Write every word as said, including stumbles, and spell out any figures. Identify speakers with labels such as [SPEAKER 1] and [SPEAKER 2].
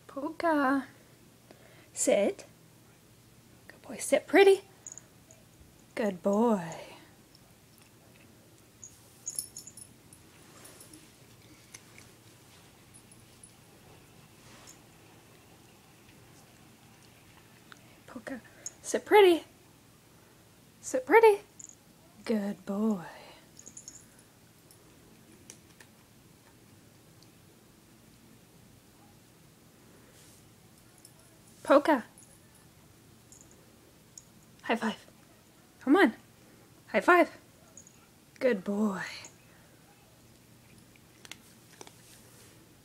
[SPEAKER 1] Polka. Sit. Good boy. Sit pretty. Good boy. Polka. Sit pretty. Sit pretty. Good boy. Polka. High five. Come on. High five. Good boy.